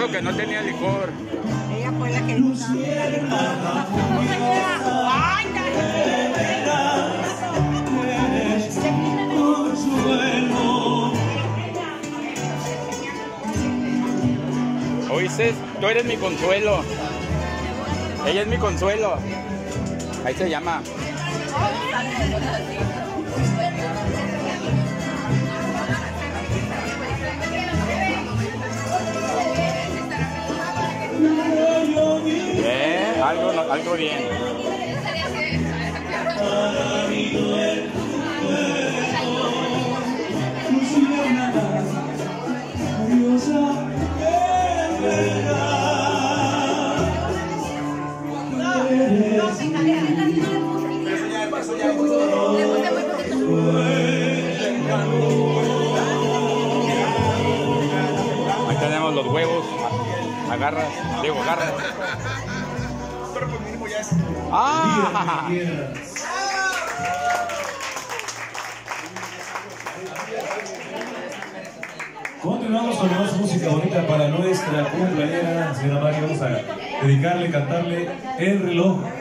dijo que no tenía licor. Ella fue la que dijo que no tenía licor. ¡Ay, ¿Oíste? Tú eres mi consuelo. Ella es mi consuelo. Ahí se llama. Algo bien. Ahí tenemos los huevos. Agarras, digo, agarras. ¡Ah! Continuamos con más música bonita para nuestra cumpleañera, señora Mari. Vamos a dedicarle, cantarle El Reloj.